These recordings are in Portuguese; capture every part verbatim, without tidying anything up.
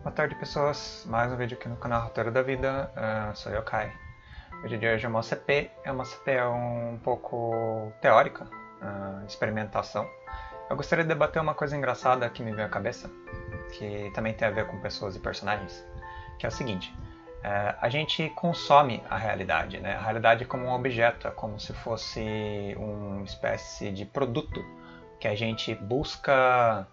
Boa tarde, pessoas. Mais um vídeo aqui no canal Roteiro da Vida. Uh, sou eu, Kai. O vídeo de hoje é uma O C P. É uma O C P um pouco teórica, uh, experimentação. Eu gostaria de debater uma coisa engraçada que me veio à cabeça, que também tem a ver com pessoas e personagens, que é o seguinte. Uh, a gente consome a realidade, né? A realidade é como um objeto, é como se fosse uma espécie de produto que a gente busca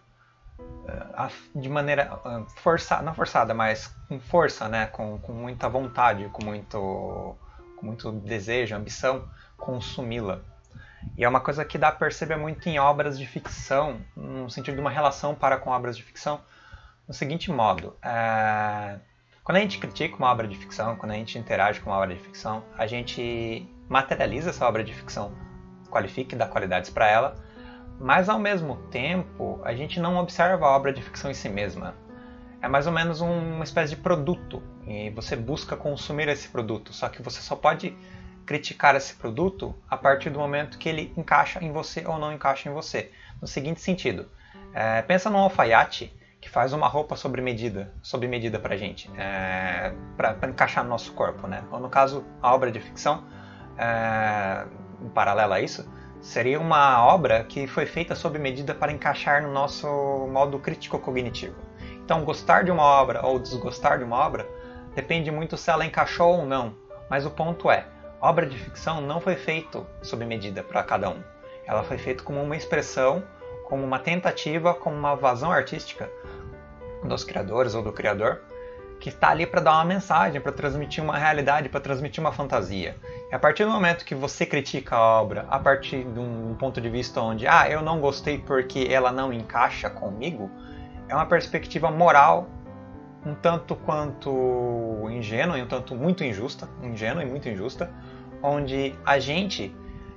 de maneira forçada, não forçada, mas com força, né? com, com muita vontade, com muito, com muito desejo, ambição, consumi-la. E é uma coisa que dá a perceber muito em obras de ficção, no sentido de uma relação para com obras de ficção, no seguinte modo. É... Quando a gente critica uma obra de ficção, quando a gente interage com uma obra de ficção, a gente materializa essa obra de ficção, qualifica e dá qualidades para ela, mas ao mesmo tempo a gente não observa a obra de ficção em si mesma. É mais ou menos uma espécie de produto e você busca consumir esse produto, só que você só pode criticar esse produto a partir do momento que ele encaixa em você ou não encaixa em você. No seguinte sentido, é, pensa num alfaiate que faz uma roupa sob medida, sob medida pra gente, é, para encaixar no nosso corpo, né? Ou no caso, a obra de ficção, é, em paralelo a isso, seria uma obra que foi feita sob medida para encaixar no nosso modo crítico-cognitivo. Então, gostar de uma obra ou desgostar de uma obra depende muito se ela encaixou ou não. Mas o ponto é, a obra de ficção não foi feita sob medida para cada um. Ela foi feita como uma expressão, como uma tentativa, como uma vazão artística dos criadores ou do criador, que está ali para dar uma mensagem, para transmitir uma realidade, para transmitir uma fantasia. E a partir do momento que você critica a obra, a partir de um ponto de vista onde ah, eu não gostei porque ela não encaixa comigo, é uma perspectiva moral um tanto quanto ingênua e um tanto muito injusta, ingênua e muito injusta, onde a gente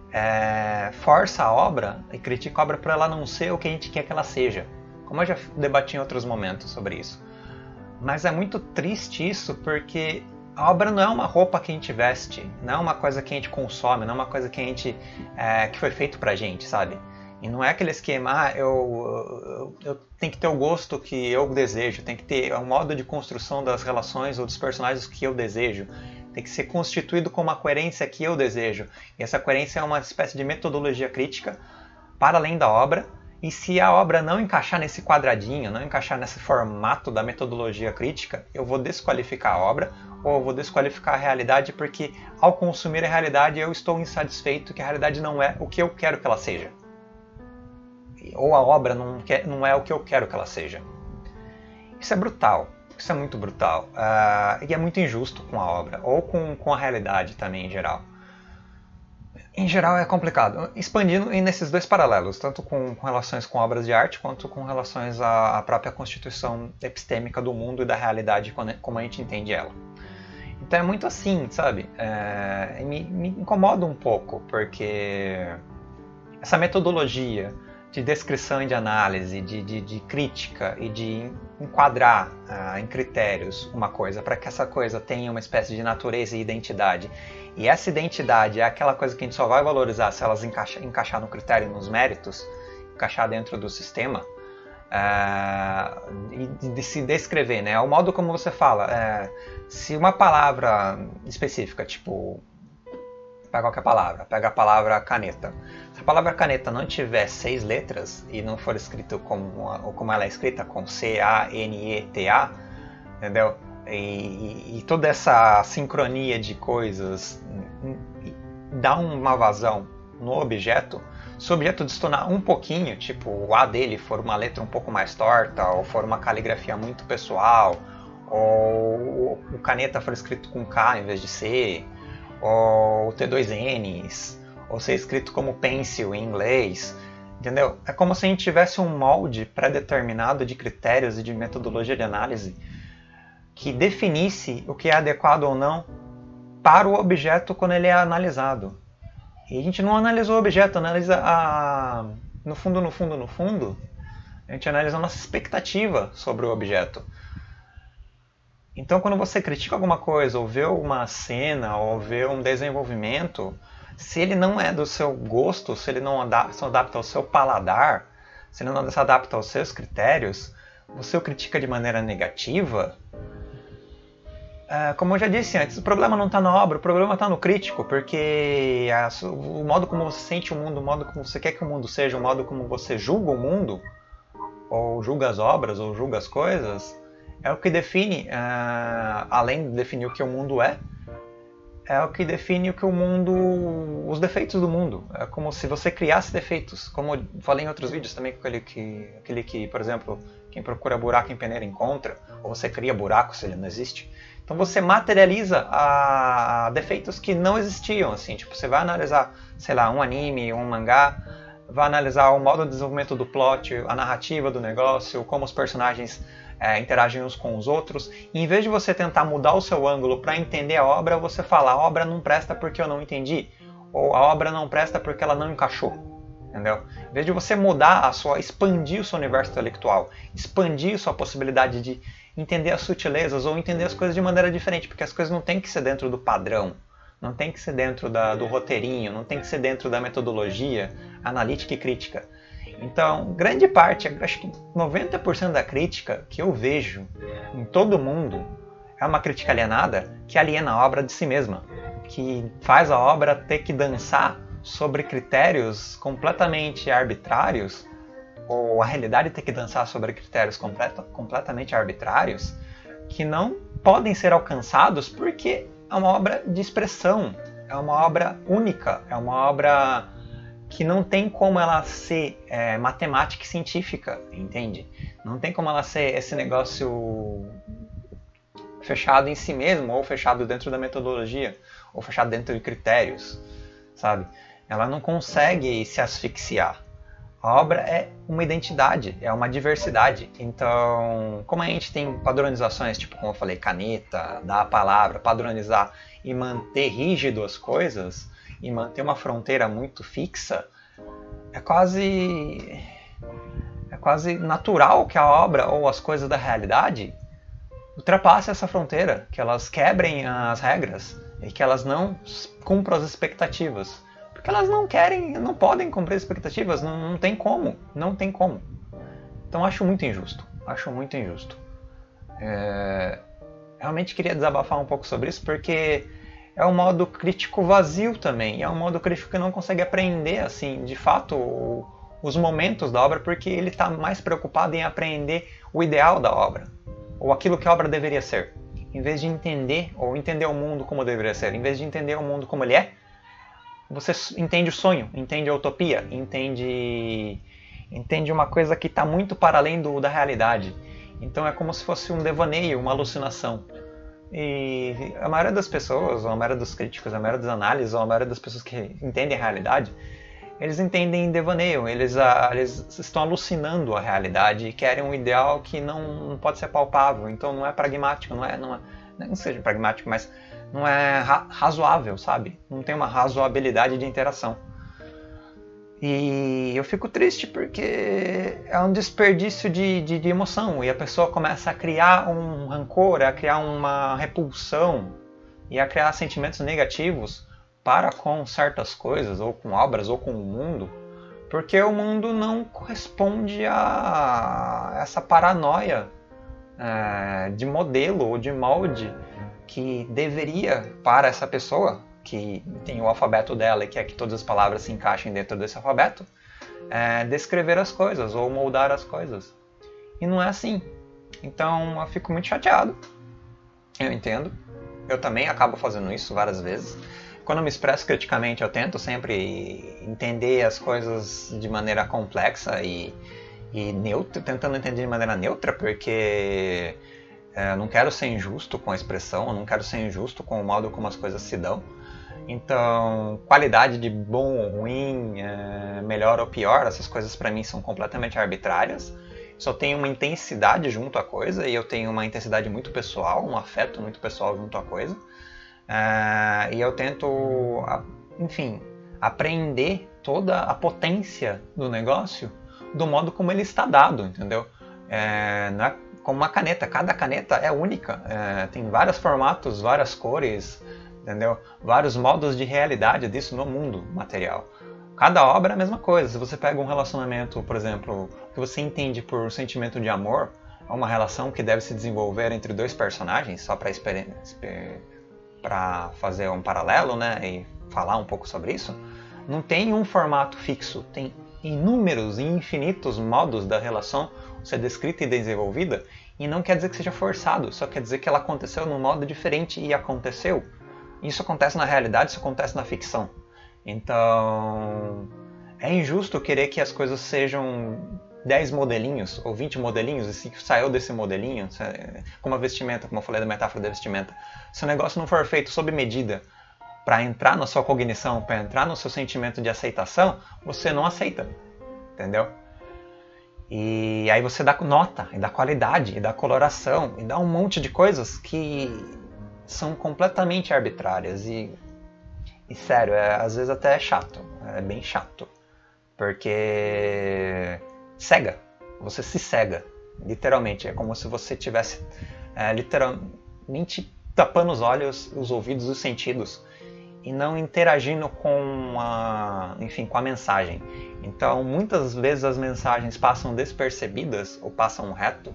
é, força a obra e critica a obra por ela não ser o que a gente quer que ela seja. Como eu já debati em outros momentos sobre isso. Mas é muito triste isso porque a obra não é uma roupa que a gente veste, não é uma coisa que a gente consome, não é uma coisa que a gente é, que foi feito pra gente, sabe? E não é aquele esquema, ah, eu, eu, eu tenho que ter o gosto que eu desejo, tem que ter um modo de construção das relações ou dos personagens que eu desejo, tem que ser constituído com uma coerência que eu desejo. E essa coerência é uma espécie de metodologia crítica para além da obra. E se a obra não encaixar nesse quadradinho, não encaixar nesse formato da metodologia crítica, eu vou desqualificar a obra ou eu vou desqualificar a realidade porque ao consumir a realidade eu estou insatisfeito que a realidade não é o que eu quero que ela seja. Ou a obra não, quer, não é o que eu quero que ela seja. Isso é brutal, isso é muito brutal. Uh, e é muito injusto com a obra, ou com, com a realidade também em geral. Em geral é complicado, expandindo nesses dois paralelos, tanto com, com relações com obras de arte, quanto com relações à, à própria constituição epistêmica do mundo e da realidade como a gente entende ela. Então é muito assim, sabe? É, me, me incomoda um pouco, porque essa metodologia de descrição e de análise, de, de, de crítica e de enquadrar uh, em critérios uma coisa, para que essa coisa tenha uma espécie de natureza e identidade. E essa identidade é aquela coisa que a gente só vai valorizar se elas encaixa, encaixar no critério, nos méritos, encaixar dentro do sistema, uh, e de, de se descrever, né? O modo como você fala, uh, se uma palavra específica, tipo, pega qualquer palavra, pega a palavra caneta. Se a palavra caneta não tiver seis letras e não for escrito como, ou como ela é escrita, com C A N E T A, entendeu? E, e, e toda essa sincronia de coisas dá uma vazão no objeto. Se o objeto destonar um pouquinho, tipo o A dele for uma letra um pouco mais torta, ou for uma caligrafia muito pessoal, ou o caneta for escrito com K em vez de C, ou ter dois N's, ou ser escrito como pencil em inglês, entendeu? É como se a gente tivesse um molde pré-determinado de critérios e de metodologia de análise que definisse o que é adequado ou não para o objeto quando ele é analisado. E a gente não analisa o objeto, analisa a... no fundo, no fundo, no fundo, a gente analisa a nossa expectativa sobre o objeto. Então, quando você critica alguma coisa, ou vê uma cena, ou vê um desenvolvimento, se ele não é do seu gosto, se ele não se adapta ao seu paladar, se ele não se adapta aos seus critérios, você o critica de maneira negativa, como eu já disse antes, o problema não está na obra, o problema está no crítico, porque a, o modo como você sente o mundo, o modo como você quer que o mundo seja, o modo como você julga o mundo, ou julga as obras, ou julga as coisas, é o que define, uh, além de definir o que o mundo é, é o que define o que o mundo, os defeitos do mundo. É como se você criasse defeitos, como eu falei em outros vídeos também, aquele que, aquele que, por exemplo, quem procura buraco em peneira encontra, ou você cria buraco se ele não existe. Então você materializa a defeitos que não existiam, assim, tipo, você vai analisar, sei lá, um anime, um mangá, vai analisar o modo de desenvolvimento do plot, a narrativa do negócio, como os personagens é, interagem uns com os outros, e em vez de você tentar mudar o seu ângulo para entender a obra, você fala, a obra não presta porque eu não entendi, ou a obra não presta porque ela não encaixou, entendeu? Em vez de você mudar a sua, expandir o seu universo intelectual, expandir a sua possibilidade de entender as sutilezas ou entender as coisas de maneira diferente, porque as coisas não tem que ser dentro do padrão, não tem que ser dentro da, do roteirinho, não tem que ser dentro da metodologia analítica e crítica. Então, grande parte, acho que noventa por cento da crítica que eu vejo em todo mundo é uma crítica alienada que aliena a obra de si mesma, que faz a obra ter que dançar sobre critérios completamente arbitrários, ou a realidade ter que dançar sobre critérios completa, completamente arbitrários, que não podem ser alcançados porque é uma obra de expressão, é uma obra única, é uma obra que não tem como ela ser é, matemática e científica, entende? Não tem como ela ser esse negócio fechado em si mesmo, ou fechado dentro da metodologia, ou fechado dentro de critérios, sabe? Ela não consegue se asfixiar. A obra é uma identidade, é uma diversidade. Então, como a gente tem padronizações, tipo como eu falei, caneta, dar a palavra, padronizar e manter rígido as coisas, e manter uma fronteira muito fixa, é quase, é quase natural que a obra ou as coisas da realidade ultrapassem essa fronteira, que elas quebrem as regras e que elas não cumpram as expectativas. Porque elas não querem, não podem cumprir as expectativas, não, não tem como, não tem como. Então acho muito injusto, acho muito injusto. É, realmente queria desabafar um pouco sobre isso, porque é um modo crítico vazio também, é um modo crítico que não consegue aprender, assim, de fato, o, os momentos da obra, porque ele está mais preocupado em aprender o ideal da obra, ou aquilo que a obra deveria ser, em vez de entender, ou entender o mundo como deveria ser, em vez de entender o mundo como ele é, você entende o sonho, entende a utopia, entende, entende uma coisa que está muito para além do, da realidade. Então é como se fosse um devaneio, uma alucinação. E a maioria das pessoas, ou a maioria dos críticos, a maioria das análises, ou a maioria das pessoas que entendem a realidade, eles entendem devaneio, eles, eles estão alucinando a realidade e querem um ideal que não, não pode ser palpável, então não é pragmático, não é, não é, não seja pragmático, mas não é ra razoável, sabe? Não tem uma razoabilidade de interação. E eu fico triste porque é um desperdício de, de, de emoção, e a pessoa começa a criar um rancor, a criar uma repulsão e a criar sentimentos negativos para com certas coisas, ou com obras, ou com o mundo, porque o mundo não corresponde a essa paranoia é, de modelo ou de molde que deveria para essa pessoa, que tem o alfabeto dela e quer que todas as palavras se encaixem dentro desse alfabeto, é, descrever as coisas ou moldar as coisas. E não é assim. Então eu fico muito chateado. Eu entendo. Eu também acabo fazendo isso várias vezes. Quando eu me expresso criticamente, eu tento sempre entender as coisas de maneira complexa e, e neutra, tentando entender de maneira neutra, porque é, eu não quero ser injusto com a expressão, eu não quero ser injusto com o modo como as coisas se dão. Então, qualidade de bom ou ruim, é, melhor ou pior, essas coisas para mim são completamente arbitrárias. Só tenho uma intensidade junto à coisa, e eu tenho uma intensidade muito pessoal, um afeto muito pessoal junto à coisa. É, e eu tento, enfim, apreender toda a potência do negócio do modo como ele está dado, entendeu? É, não é como uma caneta, cada caneta é única, é, tem vários formatos, várias cores, entendeu? Vários modos de realidade disso no mundo material. Cada obra é a mesma coisa. Se você pega um relacionamento, por exemplo, que você entende por sentimento de amor, a uma relação que deve se desenvolver entre dois personagens, só para para fazer um paralelo, né, e falar um pouco sobre isso, não tem um formato fixo, tem inúmeros e infinitos modos da relação ser descrita e desenvolvida, e não quer dizer que seja forçado, só quer dizer que ela aconteceu num modo diferente e aconteceu. Isso acontece na realidade, isso acontece na ficção. Então, é injusto querer que as coisas sejam dez modelinhos ou vinte modelinhos, e se saiu desse modelinho, como a vestimenta, como eu falei da metáfora da vestimenta, se o negócio não for feito sob medida para entrar na sua cognição, para entrar no seu sentimento de aceitação, você não aceita, entendeu? E aí você dá nota, e dá qualidade, e dá coloração, e dá um monte de coisas que são completamente arbitrárias e, e sério, é, às vezes até é chato, é bem chato, porque cega, você se cega, literalmente, é como se você tivesse é, literalmente tapando os olhos, os ouvidos, os sentidos e não interagindo com a, enfim, com a mensagem. Então, muitas vezes as mensagens passam despercebidas ou passam reto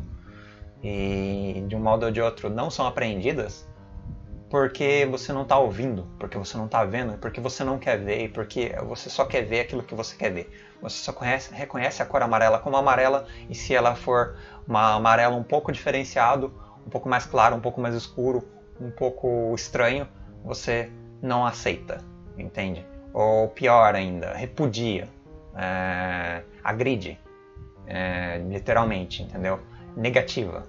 e de um modo ou de outro não são apreendidas porque você não está ouvindo, porque você não está vendo, porque você não quer ver e porque você só quer ver aquilo que você quer ver. Você só conhece, reconhece a cor amarela como amarela, e se ela for uma amarela um pouco diferenciado, um pouco mais claro, um pouco mais escuro, um pouco estranho, você não aceita, entende? Ou pior ainda, repudia, é, agride, é, literalmente, entendeu? Negativa.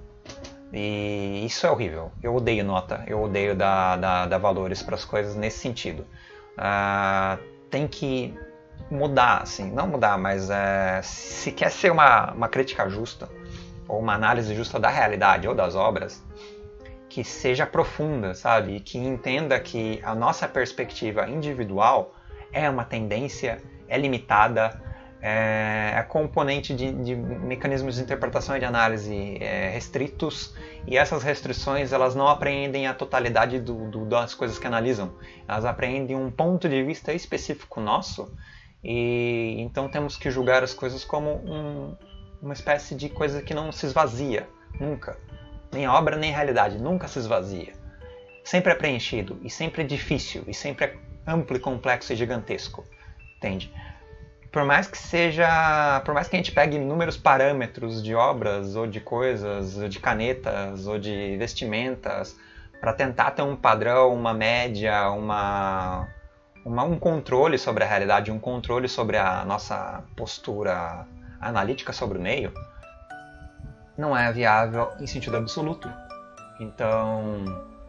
E isso é horrível. Eu odeio nota, eu odeio dar, dar, dar valores para as coisas nesse sentido. Uh, tem que mudar, assim, não mudar, mas uh, se quer ser uma, uma crítica justa, ou uma análise justa da realidade ou das obras, que seja profunda, sabe? E que entenda que a nossa perspectiva individual é uma tendência, é limitada, é, é componente de, de mecanismos de interpretação e de análise é, restritos, e essas restrições elas não apreendem a totalidade do, do, das coisas que analisam, elas apreendem um ponto de vista específico nosso, e então temos que julgar as coisas como um, uma espécie de coisa que não se esvazia, nunca, nem a obra nem a realidade, nunca se esvazia, sempre é preenchido, e sempre é difícil, e sempre é amplo e complexo e gigantesco, entende? Por mais que seja, por mais que a gente pegue inúmeros parâmetros de obras, ou de coisas, ou de canetas, ou de vestimentas, para tentar ter um padrão, uma média, uma, uma, um controle sobre a realidade, um controle sobre a nossa postura analítica sobre o meio, não é viável em sentido absoluto. Então,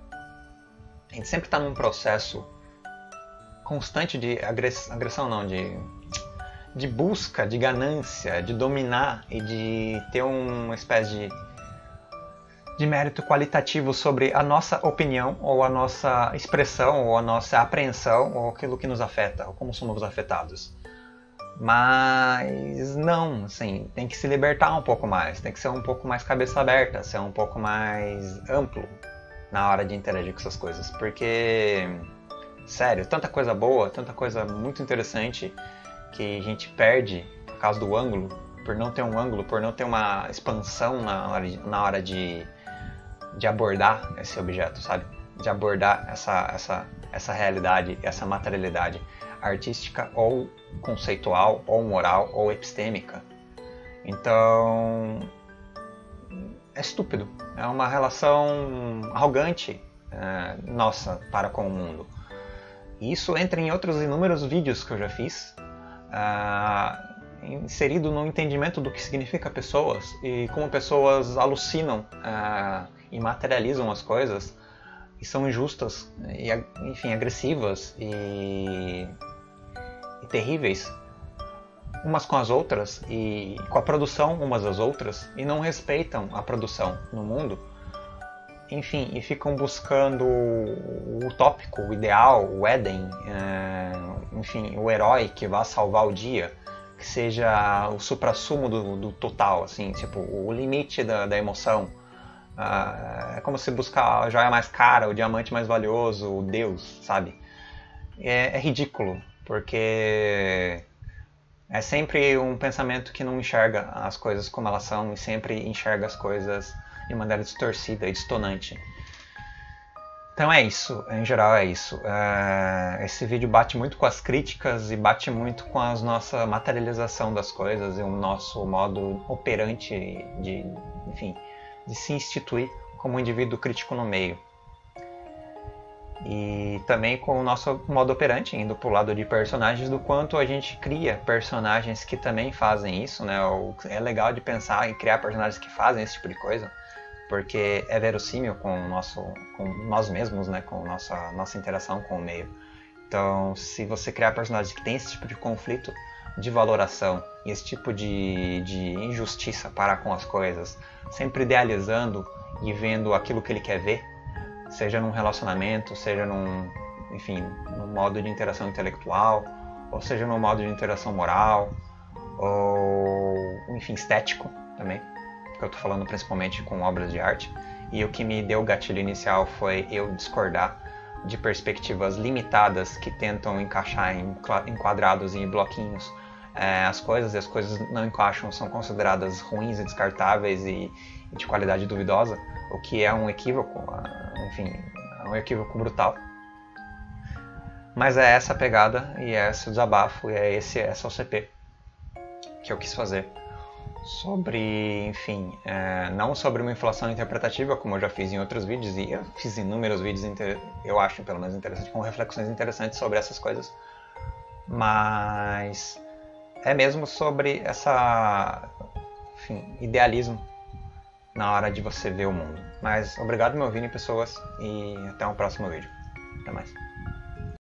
a gente sempre está num processo constante de agress, agressão, não, de... de busca, de ganância, de dominar e de ter uma espécie de, de mérito qualitativo sobre a nossa opinião, ou a nossa expressão, ou a nossa apreensão, ou aquilo que nos afeta, ou como somos afetados. Mas não, assim, tem que se libertar um pouco mais, tem que ser um pouco mais cabeça aberta, ser um pouco mais amplo na hora de interagir com essas coisas, porque, sério, tanta coisa boa, tanta coisa muito interessante que a gente perde por causa do ângulo, por não ter um ângulo, por não ter uma expansão na hora de, na hora de, de abordar esse objeto, sabe? De abordar essa, essa, essa realidade, essa materialidade artística ou conceitual, ou moral, ou epistêmica. Então, é estúpido. É uma relação arrogante é, nossa para com o mundo. E isso entra em outros inúmeros vídeos que eu já fiz, Uh, inserido no entendimento do que significa pessoas e como pessoas alucinam uh, e materializam as coisas e são injustas e, enfim, agressivas e, e terríveis umas com as outras e com a produção umas das outras e não respeitam a produção no mundo, enfim, e ficam buscando o utópico, o ideal, o Éden, é, enfim, o herói que vai salvar o dia, que seja o suprassumo do, do total, assim, tipo, o limite da, da emoção. Ah, é como se buscar a joia mais cara, o diamante mais valioso, o Deus, sabe? É, é ridículo, porque É sempre um pensamento que não enxerga as coisas como elas são e sempre enxerga as coisas de maneira distorcida e distonante. Então é isso, em geral é isso. É, esse vídeo bate muito com as críticas e bate muito com a nossa materialização das coisas e o nosso modo operante de, enfim, de se instituir como um indivíduo crítico no meio. E também com o nosso modo operante, indo para o lado de personagens, do quanto a gente cria personagens que também fazem isso, né? É legal de pensar em criar personagens que fazem esse tipo de coisa, porque é verossímil com, o nosso, com nós mesmos, né? Com nossa, nossa interação com o meio. Então, se você criar personagens que têm esse tipo de conflito de valoração e esse tipo de, de injustiça para com as coisas, sempre idealizando e vendo aquilo que ele quer ver, seja num relacionamento, seja num, enfim, num modo de interação intelectual, ou seja num modo de interação moral, ou, enfim, estético também, que eu estou falando principalmente com obras de arte. E o que me deu o gatilho inicial foi eu discordar de perspectivas limitadas que tentam encaixar em, em quadrados e bloquinhos é, as coisas, e as coisas não encaixam, são consideradas ruins e descartáveis e, e de qualidade duvidosa, o que é um equívoco, enfim, é um equívoco brutal. Mas é essa a pegada, e é esse o desabafo, e é esse, essa O C P que eu quis fazer. Sobre, enfim, é, não sobre uma inflação interpretativa, como eu já fiz em outros vídeos, e eu fiz inúmeros vídeos, eu acho pelo menos interessantes, com reflexões interessantes sobre essas coisas, mas é mesmo sobre essa, enfim, idealismo na hora de você ver o mundo. Mas obrigado por me ouvirem, pessoas, e até um próximo vídeo. Até mais.